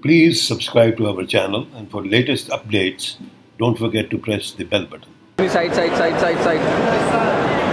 Please subscribe to our channel, and for latest updates, don't forget to press the bell button. Side.